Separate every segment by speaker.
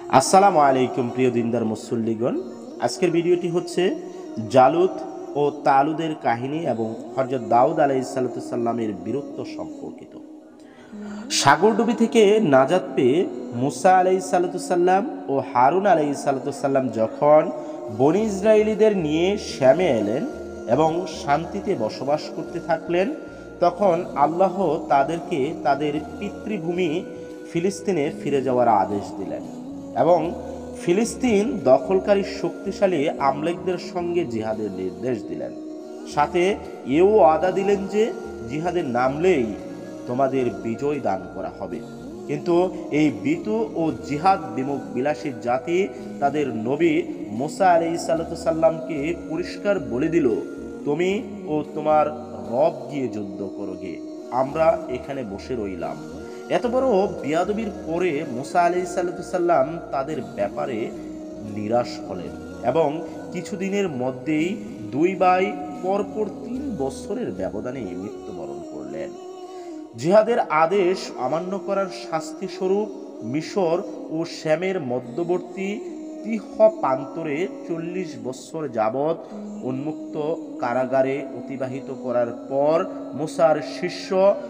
Speaker 1: আসসালামু আলাইকুম প্রিয় দিনদার মুসল্লিগণ। আজকের ভিডিওটি হচ্ছে জালুত ও তালুদের কাহিনী এবং হযরত দাউদ আলাইহিসসালামের বীরত্ব সম্পর্কিত। সাগরডুবি থেকে নাজাত পেয়ে মুসা আলাইহিসসালাম ও হারুন আলাইহিসসালাম যখন বনী ইসরায়েলীদের নিয়ে শ্যামে এলেন এবং শান্তিতে বসবাস করতে থাকলেন, তখন আল্লাহ তাদেরকে তাদের পিতৃভূমি ফিলিস্তিনে ফিরে যাওয়ার আদেশ দিলেন এবং ফিলিস্তিন দখলকারী শক্তিশালী আমলেকদের সঙ্গে জিহাদের নির্দেশ দিলেন। সাথে এও ওয়াদা দিলেন যে জিহাদে নামলেই তোমাদের বিজয় দান করা হবে। কিন্তু এই বিতু ও জিহাদ বিমুখ বিলাসী জাতি তাদের নবী মুসা আলাইহিসসালামকে পরিষ্কার বলে দিল, তুমি ও তোমার রব গিয়ে যুদ্ধ করোগে, আমরা এখানে বসে রইলাম। এত বড় বিয়াদবির পরে মুসা আলাইহিসসালাম তাদের ব্যাপারে নিরাশ হলেন এবং কিছুদিনের মধ্যেই দুই ভাই পরপর ৩ বছরের ব্যবধানে মৃত্যুবরণ করলেন। জিহাদের আদেশ অমান্য করার শাস্তি স্বরূপ মিশর ও শ্যামের মধ্যবর্তী তিহ প্রান্তরে ৪০ বছর যাবৎ উন্মুক্ত কারাগারে অতিবাহিত করার পর মুসার শিষ্য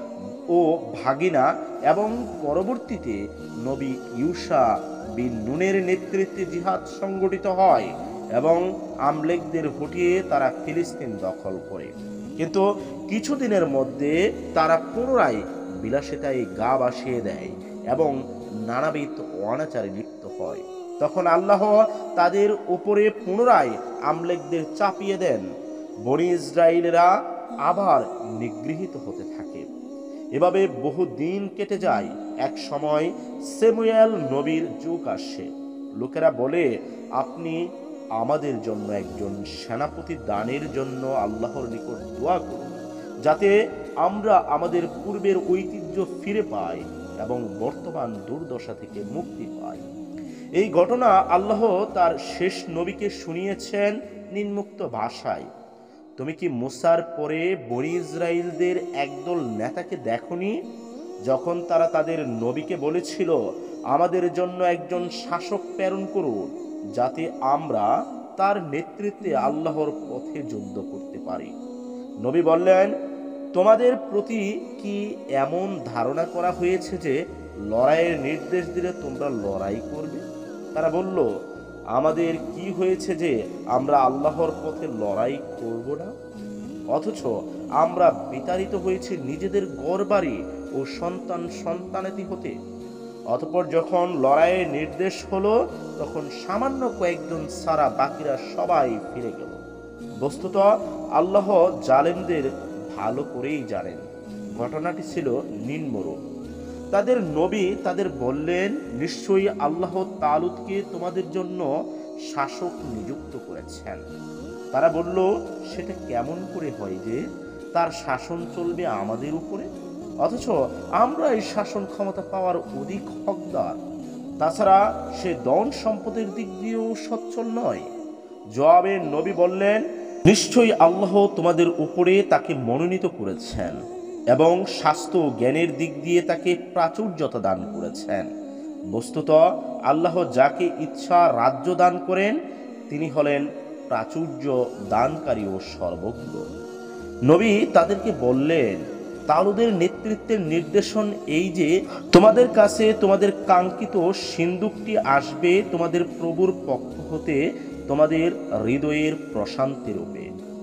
Speaker 1: ও ভাগিনা এবং পরবর্তীতে নবী ইউশা বিন নুনের নেতৃত্বে জিহাদ সংগঠিত হয় এবং আমলেকদের হটিয়ে তারা ফিলিস্তিন দখল করে। কিন্তু কিছুদিনের মধ্যে তারা পুনরায় বিলাসিতায় গা ভাসিয়ে দেয় এবং নানাবিধ অনাচারে লিপ্ত হয়। তখন আল্লাহ তাদের উপরে পুনরায় আমলেকদের চাপিয়ে দেন। বনী ইসরায়েলরা আবার নিগৃহীত হতে থাকে। এভাবে বহু দিন কেটে যায়। এক সময় স্যামুয়েল নবীর যুগ আসে। লোকেরা বলে, আপনি আমাদের জন্য একজন সেনাপতি দানের জন্য আল্লাহর নিকট দোয়া করুন, যাতে আমরা আমাদের পূর্বের ঐতিহ্য ফিরে পাই এবং বর্তমান দুর্দশা থেকে মুক্তি পাই। এই ঘটনা আল্লাহ তার শেষ নবীকে শুনিয়েছেন নিম্নোক্ত ভাষায়, তুমি কি মুসার পরে বনী ইসরায়েলদের একদল নেতাকে দেখনি, যখন তারা তাদের নবীকে বলেছিল, আমাদের জন্য একজন শাসক প্রেরণ করুন, যাতে আমরা তার নেতৃত্বে আল্লাহর পথে যুদ্ধ করতে পারি। নবী বললেন, তোমাদের প্রতি কি এমন ধারণা করা হয়েছে যে লড়াইয়ের নির্দেশ দিলে তোমরা লড়াই করবে? তারা বলল, আমাদের কি হয়েছে যে আমরা আল্লাহর পথে লড়াই করব না? অথচ আমরা বিতাড়িত হয়েছি নিজেদের ঘরবাড়ি ও সন্তানাদি হতে। অতঃপর যখন লড়াইয়ের নির্দেশ হলো, তখন সামান্য কয়েকজন ছাড়া বাকিরা সবাই ফিরে গেল। বস্তুত আল্লাহ জালেমদের ভালো করেই জানেন। ঘটনাটি ছিল নিম্নরূপ। তাদের নবী তাদের বললেন, নিশ্চয়ই আল্লাহ তালুতকে তোমাদের জন্য শাসক নিযুক্ত করেছেন। তারা বলল, সেটা কেমন করে হয় যে তার শাসন চলবে আমাদের উপরে, অথচ আমরা এই শাসন ক্ষমতা পাওয়ার অধিক হকদার? তাছাড়া সে ধন সম্পদের দিক দিয়েও সচ্ছল নয়। জবাবে নবী বললেন, নিশ্চয়ই আল্লাহ তোমাদের উপরে তাকে মনোনীত করেছেন এবং স্বাস্থ্য জ্ঞানের দিক দিয়ে তাকে প্রাচুর্যতা দান করেছেন। বস্তুত আল্লাহ যাকে ইচ্ছা রাজ্য দান করেন, তিনি হলেন প্রাচুর্য দানকারী ও সর্বজ্ঞ। নবী তাদেরকে বললেন, তালুদের নেতৃত্বের নির্দেশন এই যে তোমাদের কাছে তোমাদের কাঙ্ক্ষিত সিন্দুকটি আসবে তোমাদের প্রভুর পক্ষ হতে তোমাদের হৃদয়ের প্রশান্তি রূপে,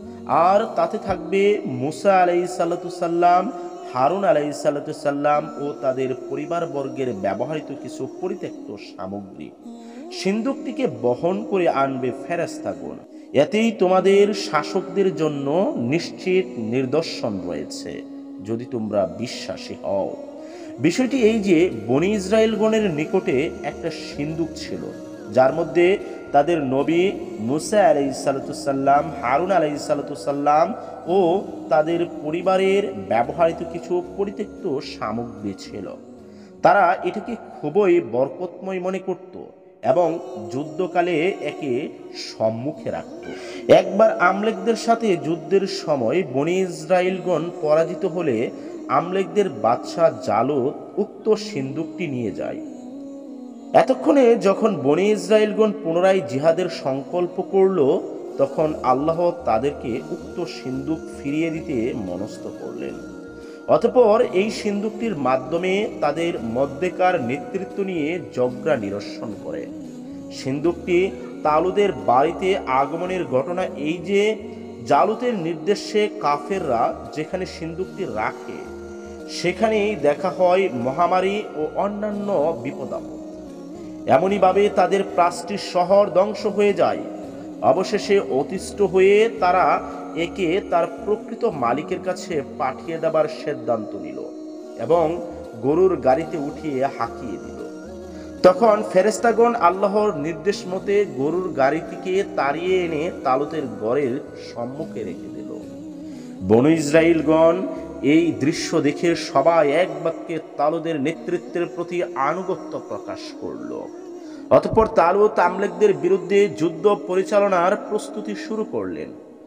Speaker 1: আর তাতে থাকবে মুসা আলাইহিসসালাম, হারুন আলাইহিসসালাম ও তাদের পরিবারবর্গের ব্যবহৃত কিছু পরিত্যক্ত সামগ্রী। সিন্দুকটিকে বহন করে আনবে ফেরেশতাগণ। এতেই তোমাদের শাসকদের জন্য নিশ্চিত নিদর্শন রয়েছে, যদি তোমরা বিশ্বাসী হও। বিষয়টি এই যে বনী ইসরায়েলগণের নিকটে একটা সিন্দুক ছিল, যার মধ্যে তাদের নবী মুসা আলাইহিসসালাম, হারুন আলাইহিসসালাম ও তাদের পরিবারের ব্যবহৃত কিছু পরিত্যক্ত সামগ্রী ছিল। তারা এটাকে খুবই বরকতময় মনে করত এবং যুদ্ধকালে একে সম্মুখে রাখত। একবার আমলেকদের সাথে যুদ্ধের সময় বনী ইসরায়েলগণ পরাজিত হলে আমলেকদের বাদশাহ জালুত উক্ত সিন্দুকটি নিয়ে যায়। এতক্ষণে যখন বনি ইসরায়েলগণ পুনরায় জিহাদের সংকল্প করল, তখন আল্লাহ তাদেরকে উক্ত সিন্দুক ফিরিয়ে দিতে মনস্থ করলেন। অতঃপর এই সিন্দুকটির মাধ্যমে তাদের মধ্যেকার নেতৃত্ব নিয়ে ঝগড়া নিরসন করে। সিন্দুকটি তালুদের বাড়িতে আগমনের ঘটনা এই যে, জালুতের নির্দেশে কাফেররা যেখানে সিন্দুকটি রাখে সেখানেই দেখা হয় মহামারী ও অন্যান্য বিপদাপদ। এমনইভাবে তাদের 5টি শহর ধ্বংস হয়ে যায়। অবশেষে অতিষ্ঠ হয়ে তারা একে তার প্রকৃত মালিকের কাছে পাঠিয়ে দেবার সিদ্ধান্ত নিল এবং গরুর গাড়িতে উঠিয়ে হাঁকিয়ে দিল। তখন ফেরেশতাগণ আল্লাহর নির্দেশ মতে গরুর গাড়িটিকে তাড়িয়ে এনে তালুতের গড়ের সম্মুখে রেখে দিল। বনু ইসরাইলগণ এই দৃশ্য দেখে সবাই এক বাক্যে তালুদের নেতৃত্বের প্রতি আনুগত্য প্রকাশ করল। অতঃপর তালুত আমলেকদের বিরুদ্ধে যুদ্ধ পরিচালনার প্রস্তুতি শুরু করলেন।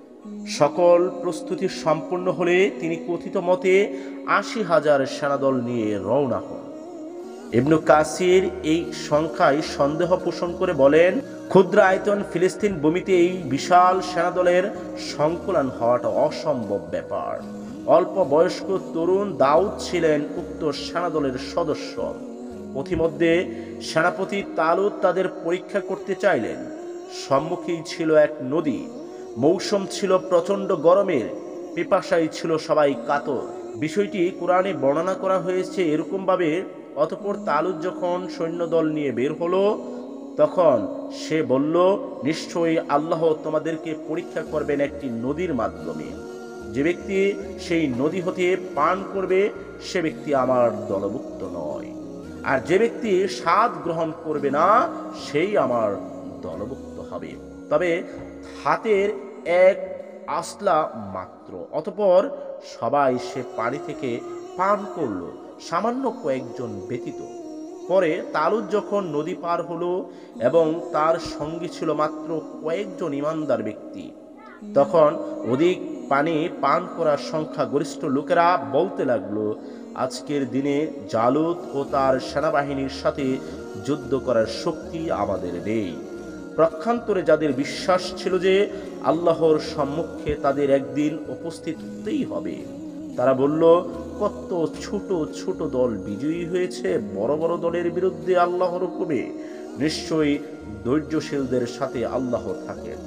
Speaker 1: সকল প্রস্তুতি সম্পূর্ণ হলে তিনি কথিত মতে 80,000 সেনাদল নিয়ে রওনা হন। ইবনু কাসির এই সংখ্যায় সন্দেহ পোষণ করে বলেন, ক্ষুদ্র আয়তন ফিলিস্তিন ভূমিতে এই বিশাল সেনাদলের সংকলন হওয়াটা অসম্ভব ব্যাপার। অল্প বয়স্ক তরুণ দাউদ ছিলেন উক্ত সেনাদলের সদস্য। পথিমধ্যে সেনাপতি তালুত তাদের পরীক্ষা করতে চাইলেন। সম্মুখেই ছিল এক নদী। মৌসুম ছিল প্রচণ্ড গরমের। পিপাসায় ছিল সবাই কাতর। বিষয়টি কোরআনে বর্ণনা করা হয়েছে এরকমভাবে, অতঃপর তালুত যখন সৈন্যদল নিয়ে বের হলো, তখন সে বলল, নিশ্চয়ই আল্লাহ তোমাদেরকে পরীক্ষা করবেন একটি নদীর মাধ্যমে। যে ব্যক্তি সেই নদী হতে পান করবে সে ব্যক্তি আমার দলভুক্ত নয়, আর যে ব্যক্তি স্বাদ গ্রহণ করবে না সেই আমার দলভুক্ত হবে, তবে হাতের এক আসলা মাত্র। অতঃপর সবাই সে পানি থেকে পান করল, সামান্য কয়েকজন ব্যতীত। পরে তালুত যখন নদী পার হলো এবং তার সঙ্গী ছিল মাত্র কয়েকজন ইমানদার ব্যক্তি, তখন অধিক পানি পান করার সংখ্যাগরিষ্ঠ লোকেরা বলতে লাগলো, আজকের দিনে জালুত ও তার সেনাবাহিনীর সাথে যুদ্ধ করার শক্তি আমাদের নেই। প্রক্ষান্তরে যাদের বিশ্বাস ছিল যে আল্লাহর সম্মুখে তাদের একদিন উপস্থিত হতেই হবে, তারা বলল, কত ছোট ছোট দল বিজয়ী হয়েছে বড় বড় দলের বিরুদ্ধে আল্লাহর হুকুমে। নিশ্চয়ই ধৈর্যশীলদের সাথে আল্লাহ থাকেন।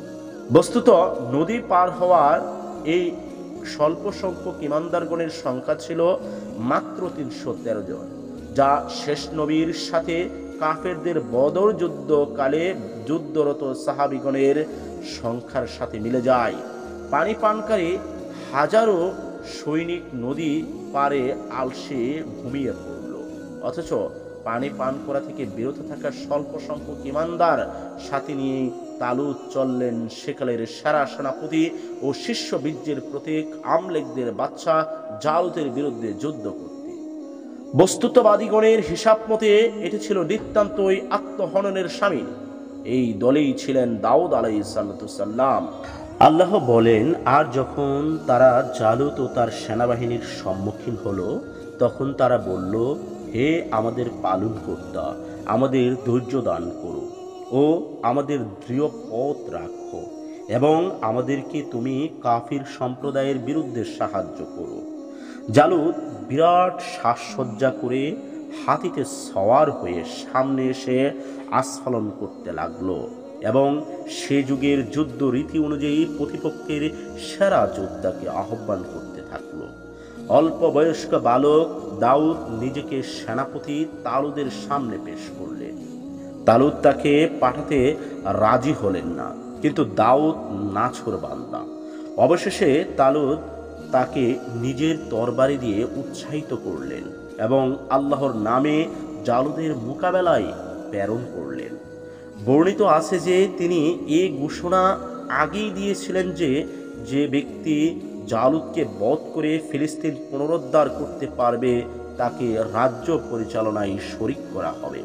Speaker 1: বস্তুত নদী পার হওয়ার এই স্বল্প সংখ্যক ইমানদারগণের সংখ্যা ছিল মাত্র 313 জন, যা শেষ নবীর সাথে কাফেরদের বদর যুদ্ধকালে যুদ্ধরত সাহাবিগণের সংখ্যার সাথে মিলে যায়। পানি পানকারী হাজারো সৈনিক নদী পারে আলসে ঘুমিয়ে পড়ল, অথচ পানি পান করা থেকে বিরত থাকা স্বল্প সংখ্যক ইমানদার সাথে নিয়ে তালুত চললেন সেকালের সেরা সেনাপতি ও শিষ্য বীর্যের প্রতীক আমলেকদের বাদশা জালুতের বিরুদ্ধে যুদ্ধ করতে। বস্তুতবাদীগণের হিসাব মতে এটি ছিল নিতান্তই আত্মহননের শামিল। এই দলেই ছিলেন দাউদ আলাইহিস সালাম। আল্লাহ বলেন, আর যখন তারা জালুত ও তার সেনাবাহিনীর সম্মুখীন হলো, তখন তারা বলল, হে আমাদের পালনকর্তা, আমাদের ধৈর্য দান করো ও আমাদের দৃঢ় পথ রাখো এবং আমাদেরকে তুমি কাফির সম্প্রদায়ের বিরুদ্ধে সাহায্য করো। জালুত বিরাট সাজসজ্জা করে হাতিতে সওয়ার হয়ে সামনে এসে আস্ফালন করতে লাগলো এবং সে যুগের যুদ্ধ রীতি অনুযায়ী প্রতিপক্ষের সেরা যোদ্ধাকে আহ্বান করতে থাকলো। অল্প বয়স্ক বালক দাউদ নিজেকে সেনাপতি তালুদের সামনে পেশ করলেন। তালুত তাকে পাঠাতে রাজি হলেন না, কিন্তু দাউদ নাছোড় বান্দা। অবশেষে তালুত তাকে নিজের তরবারি দিয়ে উৎসাহিত করলেন এবং আল্লাহর নামে জালুদের মোকাবেলায় প্রেরণ করলেন। বর্ণিত আছে যে তিনি এই ঘোষণা আগেই দিয়েছিলেন যে যে ব্যক্তি জালুতকে বধ করে ফিলিস্তিন পুনরুদ্ধার করতে পারবে তাকে রাজ্য পরিচালনায় শরিক করা হবে।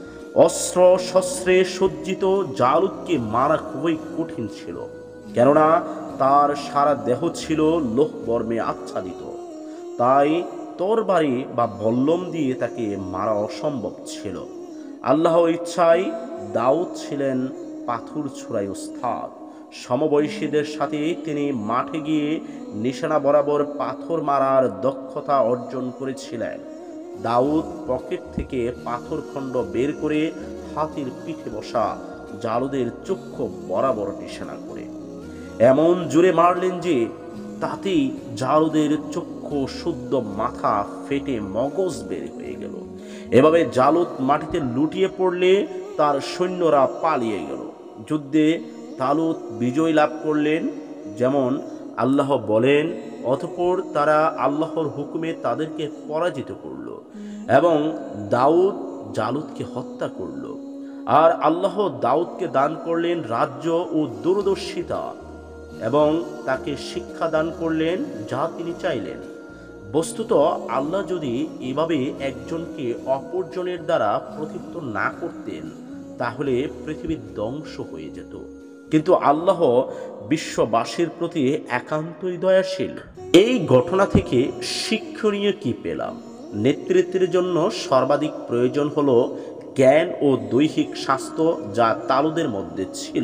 Speaker 1: অস্ত্র শস্ত্রে সজ্জিত জালুতকে মারা খুবই কঠিন ছিল, কেননা তার সারা দেহ ছিল লোহ বর্মে আচ্ছাদিত। তাই তরবারি বা বল্লম দিয়ে তাকে মারা অসম্ভব ছিল। আল্লাহর ইচ্ছায় দাউদ ছিলেন পাথর ছোড়ায় ওস্তাদ। সমবয়সীদের সাথে তিনি মাঠে গিয়ে নিশানা বরাবর পাথর মারার দক্ষতা অর্জন করেছিলেন। দাউদ পকেট থেকে পাথরখণ্ড বের করে হাতির পিঠে বসা জালুদের চক্ষু বরাবর নিশানা করে এমন জোরে মারলেন যে তাতেই জালুদের চক্ষু শুদ্ধ মাথা ফেটে মগজ বের হয়ে গেল। এভাবে জালুদ মাটিতে লুটিয়ে পড়লে তার সৈন্যরা পালিয়ে গেল। যুদ্ধে তালুত বিজয় লাভ করলেন, যেমন আল্লাহ বলেন, অতঃপর তারা আল্লাহর হুকুমে তাদেরকে পরাজিত করল এবং দাউদ জালুদকে হত্যা করল। আর আল্লাহ দাউদকে দান করলেন রাজ্য ও দূরদর্শিতা এবং তাকে শিক্ষা দান করলেন যা তিনি চাইলেন। বস্তুত আল্লাহ যদি এভাবে একজনকে অপরজনের দ্বারা প্রতিহত না করতেন তাহলে পৃথিবী ধ্বংস হয়ে যেত। কিন্তু আল্লাহ বিশ্ববাসীর প্রতি একান্তই দয়াশীল। এই ঘটনা থেকে শিক্ষণীয় কি পেলাম? নেতৃত্বের জন্য সর্বাধিক প্রয়োজন হলো জ্ঞান ও দৈহিক স্বাস্থ্য, যা তালুদের মধ্যে ছিল।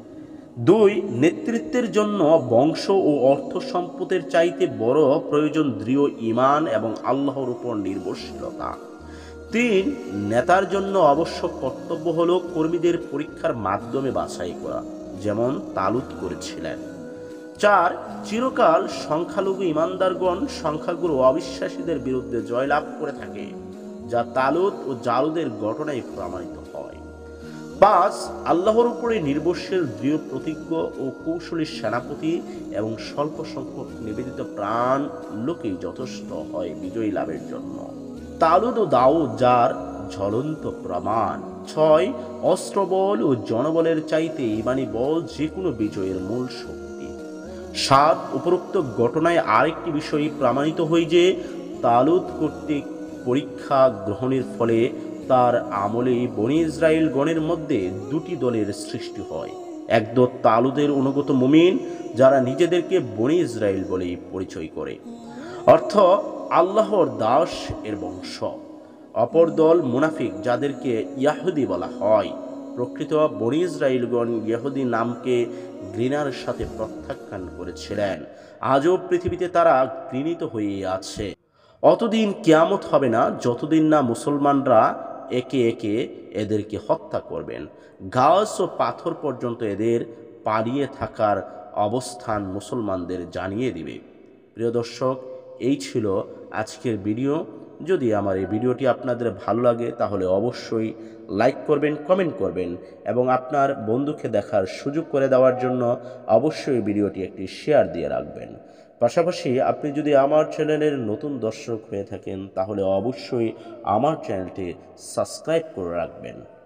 Speaker 1: 2, নেতৃত্বের জন্য বংশ ও অর্থ সম্পদের চাইতে বড় প্রয়োজন দৃঢ় ঈমান এবং আল্লাহর উপর নির্ভরশীলতা। 3, নেতার জন্য আবশ্যক কর্তব্য হলো কর্মীদের পরীক্ষার মাধ্যমে বাছাই করা, যেমন তালুত করেছিলেন। 4, চিরকাল সংখ্যালঘু ইমানদারগণ সংখ্যাগুরু অবিশ্বাসীদের বিরুদ্ধে জয়লাভ করে থাকে, যা তালুত ও জালুদের ঘটনায় প্রমাণিত হয়। 5, আল্লাহর উপরে নির্ভরশীল দৃঢ় প্রতিজ্ঞ ও কৌশলী সেনাপতি এবং স্বল্প সংখ্যক নিবেদিত প্রাণ লোকেই যথেষ্ট হয় বিজয়ী লাভের জন্য। তালুত ও দাউদ যার জ্বলন্ত প্রমাণ। 6, অস্ত্রবল ও জনবলের চাইতে ইমানি বল যে কোনো বিজয়ের মূল শক্তি। 7, উপরোক্ত ঘটনায় আরেকটি বিষয় প্রমাণিত হয় যে তালুত কর্তৃক পরীক্ষা গ্রহণের ফলে তার আমলেই বনি ইসরায়েল গণের মধ্যে 2টি দলের সৃষ্টি হয়। এক দল তালুদের অনুগত মুমিন, যারা নিজেদেরকে বনি ইসরায়েল বলেই পরিচয় করে, অর্থ আল্লাহর দাস এর বংশ। অপর দল মুনাফিক, যাদেরকে ইয়াহুদি বলা হয়। প্রকৃত বনি ইসরায়েলগণ ইহুদি নামকে ঘৃণার সাথে প্রত্যাখ্যান করেছিলেন। আজও পৃথিবীতে তারা ঘৃণিত হয়ে আছে। অতদিন কিয়ামত হবে না যতদিন না মুসলমানরা একে একে এদেরকে হত্যা করবেন। গাছ ও পাথর পর্যন্ত এদের পালিয়ে থাকার অবস্থান মুসলমানদের জানিয়ে দিবে। প্রিয় দর্শক, এই ছিল আজকের ভিডিও। যদি আমার এই ভিডিওটি আপনাদের ভালো লাগে তাহলে অবশ্যই লাইক করবেন, কমেন্ট করবেন এবং আপনার বন্ধুকে দেখার সুযোগ করে দেওয়ার জন্য অবশ্যই ভিডিওটি একটি শেয়ার দিয়ে রাখবেন। পাশাপাশি আপনি যদি আমার চ্যানেলের নতুন দর্শক হয়ে থাকেন তাহলে অবশ্যই আমার চ্যানেলটি সাবস্ক্রাইব করে রাখবেন।